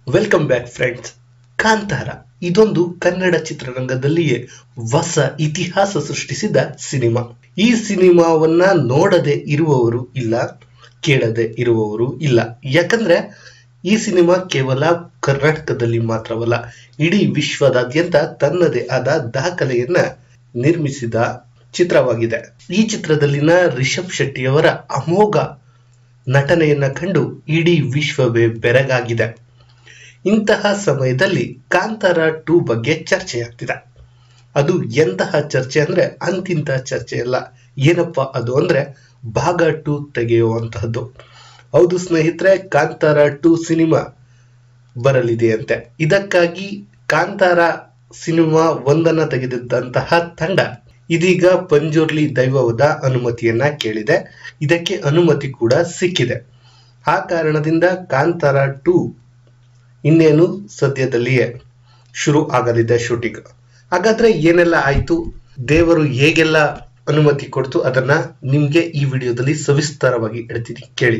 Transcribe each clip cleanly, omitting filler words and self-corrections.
Welcome back friends. Kantara ಇದೊಂದು ಕನ್ನಡ ಚಿತ್ರರಂಗದಲ್ಲಿಯೇ ಹೊಸ ಇತಿಹಾಸ ಸೃಷ್ಟಿಸಿದ ಸಿನಿಮಾ. ಈ ಸಿನಿಮಾವನ್ನ ನೋಡದೆ ಇರುವವರು ಇಲ್ಲ, ಕೇಳದೆ ಇರುವವರು ಇಲ್ಲ. ಯಾಕಂದ್ರೆ ಈ ಸಿನಿಮಾ ಕೇವಲ ಕರ್ನಾಟಕದಲ್ಲಿ ಮಾತ್ರವಲ್ಲ, ಇಡೀ ವಿಶ್ವದಾದ್ಯಂತ ತನ್ನದೇ ಆದ ದಾಖಲೆಯನ್ನ ನಿರ್ಮಿಸಿದ ಚಿತ್ರವಾಗಿದೆ. ಈ ಚಿತ್ರದಲ್ಲಿನ ರಿಷಬ್ ಶೆಟ್ಟಿಯವರ ಅಮೋಘ ನಟನೆಯನ್ನ ಕಂಡು ಇಡೀ ವಿಶ್ವವೇ ಬೆರಗಾಗಿದೆ. ಇಂತಹ ಸಮಯದಲ್ಲಿ ಕಾಂತಾರ 2 ಬಗ್ಗೆ ಚರ್ಚೆಯಾಗ್ತಿದೆ. ಅದು ಎಂತಹ ಚರ್ಚೆ ಅಂದ್ರೆ ಅಂತಿಂತ ಚರ್ಚೆ ಅಲ್ಲ. ಏನಪ್ಪಾ ಅದು ಅಂದ್ರೆ ಭಾಗ 2 ತೆಗೆಯುವಂತಹದ್ದು. ಹೌದು ಸ್ನೇಹಿತರೆ, ಕಾಂತಾರ 2 ಸಿನಿಮಾ ಬರಲಿದೆಯಂತೆ. ಇದಕ್ಕಾಗಿ ಕಾಂತಾರ ಸಿನಿಮಾ 1 ತೆಗೆದಿದ್ದಂತಹ ತಂಡ ಇದೀಗ ಪಂಜುರ್ಲಿ ದೈವದ ಅನುಮತಿಯನ್ನ ಕೇಳಿದೆ. ಇದಕ್ಕೆ ಅನುಮತಿ ಕೂಡ ಸಿಕ್ಕಿದೆ. ಆ ಕಾರಣದಿಂದ ಕಾಂತಾರ 2 ಇನ್ನೇನು ಸದ್ಯದಲ್ಲಿಯೇ ಶುರು ಆಗಲಿದೆ ಶೂಟಿಂಗ್. ಹಾಗಾದ್ರೆ ಏನೆಲ್ಲ ಆಯ್ತು, ದೇವರು ಹೇಗೆಲ್ಲ ಅನುಮತಿ ಕೊಡ್ತು, ಅದನ್ನ ನಿಮ್ಗೆ ಈ ವಿಡಿಯೋದಲ್ಲಿ ಸವಿಸ್ತಾರವಾಗಿ ಹೇಳ್ತೀನಿ, ಕೇಳಿ.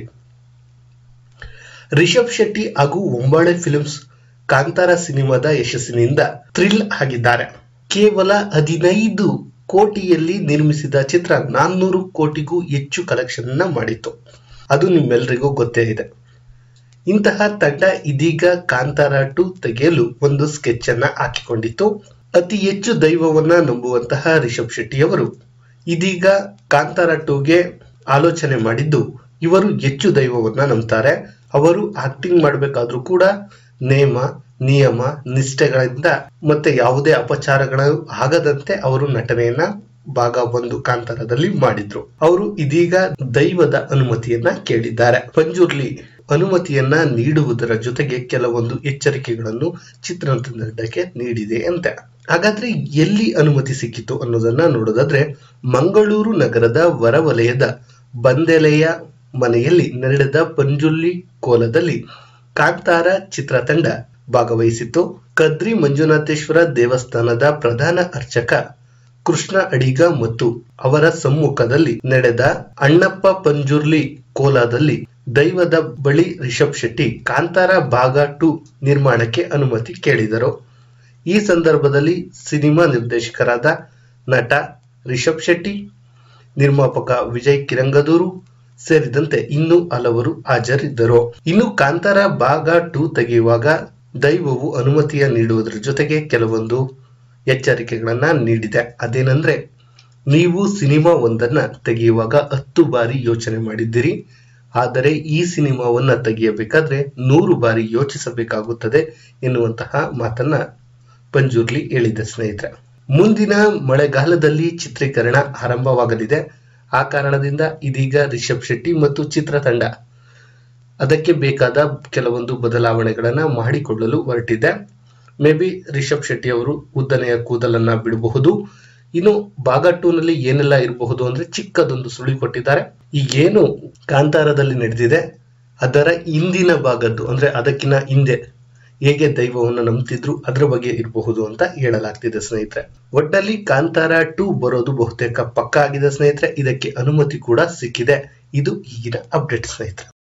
ರಿಷಬ್ ಶೆಟ್ಟಿ ಹಾಗೂ ಒಂಬಾಳೆ ಫಿಲ್ಮ್ಸ್ ಕಾಂತಾರ ಸಿನಿಮಾದ ಯಶಸ್ಸಿನಿಂದ ಥ್ರಿಲ್ ಆಗಿದ್ದಾರೆ. ಕೇವಲ 15 ಕೋಟಿಯಲ್ಲಿ ನಿರ್ಮಿಸಿದ ಚಿತ್ರ 400 ಕೋಟಿಗೂ ಹೆಚ್ಚು ಕಲೆಕ್ಷನ್ ಅನ್ನ ಮಾಡಿತ್ತು. ಅದು ನಿಮ್ಮೆಲ್ಲರಿಗೂ ಗೊತ್ತೇ ಇದೆ. ಇಂತಹ ತಂಡ ಇದೀಗ ಕಾಂತಾರ 2 ತೆಗೆಯಲು ಒಂದು ಸ್ಕೆಚ್ ಅನ್ನ ಹಾಕಿಕೊಂಡಿತ್ತು. ಅತಿ ಹೆಚ್ಚು ದೈವವನ್ನ ನಂಬುವಂತಹ ರಿಷಬ್ ಶೆಟ್ಟಿಯವರು ಇದೀಗ ಕಾಂತಾರ 2ಗೆ ಆಲೋಚನೆ ಮಾಡಿದ್ದು, ಇವರು ಹೆಚ್ಚು ದೈವವನ್ನ ನಂಬ್ತಾರೆ. ಅವರು ಆಕ್ಟಿಂಗ್ ಮಾಡಬೇಕಾದ್ರೂ ಕೂಡ ನೇಮ ನಿಯಮ ನಿಷ್ಠೆಗಳಿಂದ ಮತ್ತೆ ಯಾವುದೇ ಅಪಚಾರಗಳು ಆಗದಂತೆ ಅವರು ನಟನೆಯನ್ನ ಭಾಗ 1 ಕಾಂತಾರದಲ್ಲಿ ಮಾಡಿದ್ರು. ಅವರು ಇದೀಗ ದೈವದ ಅನುಮತಿಯನ್ನ ಕೇಳಿದ್ದಾರೆ. ಪಂಜುರ್ಲಿ ಅನುಮತಿಯನ್ನ ನೀಡುವುದರ ಜೊತೆಗೆ ಕೆಲವೊಂದು ಎಚ್ಚರಿಕೆಗಳನ್ನು ಚಿತ್ರತಂಡಕ್ಕೆ ನೀಡಿದೆ ಅಂತೆ. ಹಾಗಾದ್ರೆ ಎಲ್ಲಿ ಅನುಮತಿ ಸಿಕ್ಕಿತು ಅನ್ನೋದನ್ನ ನೋಡೋದಾದ್ರೆ, ಮಂಗಳೂರು ನಗರದ ಹೊರವಲಯದ ಬಂದೆಲೆಯ ಮನೆಯಲ್ಲಿ ನಡೆದ ಪಂಜುರ್ಲಿ ಕೋಲದಲ್ಲಿ ಕಾಂತಾರ ಚಿತ್ರತಂಡ ಭಾಗವಹಿಸಿತ್ತು. ಕದ್ರಿ ಮಂಜುನಾಥೇಶ್ವರ ದೇವಸ್ಥಾನದ ಪ್ರಧಾನ ಅರ್ಚಕ ಕೃಷ್ಣ ಅಡಿಗ ಮತ್ತು ಅವರ ಸಮ್ಮುಖದಲ್ಲಿ ನಡೆದ ಅಣ್ಣಪ್ಪ ಪಂಜುರ್ಲಿ ಕೋಲಾದಲ್ಲಿ ದೈವದ ಬಳಿ ರಿಷಬ್ ಶೆಟ್ಟಿ ಕಾಂತಾರ ಭಾಗ 2 ನಿರ್ಮಾಣಕ್ಕೆ ಅನುಮತಿ ಕೇಳಿದರು. ಈ ಸಂದರ್ಭದಲ್ಲಿ ಸಿನಿಮಾ ನಿರ್ದೇಶಕರಾದ ನಟ ರಿಷಬ್ ಶೆಟ್ಟಿ, ನಿರ್ಮಾಪಕ ವಿಜಯ್ ಕಿರಂಗದೂರು ಸೇರಿದಂತೆ ಇನ್ನೂ ಹಲವರು ಹಾಜರಿದ್ದರು. ಇನ್ನು ಕಾಂತಾರ ಭಾಗ 2 ತೆಗೆಯುವಾಗ ದೈವವು ಅನುಮತಿಯ ನೀಡುವುದರ ಜೊತೆಗೆ ಕೆಲವೊಂದು ಎಚ್ಚರಿಕೆಗಳನ್ನ ನೀಡಿದೆ. ಅದೇನಂದ್ರೆ, ನೀವು ಸಿನಿಮಾ 1 ತೆಗೆಯುವಾಗ 10 ಬಾರಿ ಯೋಚನೆ ಮಾಡಿದ್ದೀರಿ, ಆದರೆ ಈ ಸಿನಿಮಾವನ್ನ ತೆಗೆಯಬೇಕಾದ್ರೆ 100 ಬಾರಿ ಯೋಚಿಸಬೇಕಾಗುತ್ತದೆ ಎನ್ನುವಂತಹ ಮಾತನ್ನ ಪಂಜುರ್ಲಿ ಹೇಳಿದೆ ಸ್ನೇಹಿತರೆ. ಮುಂದಿನ ಮಳೆಗಾಲದಲ್ಲಿ ಚಿತ್ರೀಕರಣ ಆರಂಭವಾಗಲಿದೆ. ಆ ಕಾರಣದಿಂದ ಇದೀಗ ರಿಷಬ್ ಶೆಟ್ಟಿ ಮತ್ತು ಚಿತ್ರತಂಡ ಅದಕ್ಕೆ ಬೇಕಾದ ಕೆಲವೊಂದು ಬದಲಾವಣೆಗಳನ್ನ ಮಾಡಿಕೊಳ್ಳಲು ಹೊರಟಿದೆ. ಮೇ ಬಿ ರಿಷಬ್ ಶೆಟ್ಟಿ ಅವರು ಉದ್ದನೆಯ ಕೂದಲನ್ನ ಬಿಡಬಹುದು. ಇನ್ನು ಭಾಗ 2 ನಲ್ಲಿ ಏನೆಲ್ಲ ಇರಬಹುದು ಅಂದ್ರೆ, ಚಿಕ್ಕದೊಂದು ಸುಳಿ ಕೊಟ್ಟಿದ್ದಾರೆ. ಈಗೇನು ಕಾಂತಾರದಲ್ಲಿ ನಡೆದಿದೆ ಅದರ ಹಿಂದಿನ ಭಾಗದ್ದು ಅಂದ್ರೆ ಅದಕ್ಕಿಂತ ಹಿಂದೆ ಹೇಗೆ ದೈವವನ್ನು ನಂಬ್ತಿದ್ರು ಅದ್ರ ಬಗ್ಗೆ ಇರಬಹುದು ಅಂತ ಹೇಳಲಾಗ್ತಿದೆ ಸ್ನೇಹಿತರೆ. ಒಟ್ಟಲ್ಲಿ ಕಾಂತಾರ 2 ಬರೋದು ಬಹುತೇಕ ಪಕ್ಕಾ ಆಗಿದೆ ಸ್ನೇಹಿತರೆ. ಇದಕ್ಕೆ ಅನುಮತಿ ಕೂಡ ಸಿಕ್ಕಿದೆ. ಇದು ಈಗಿನ ಅಪ್ಡೇಟ್ ಸ್ನೇಹಿತರೆ.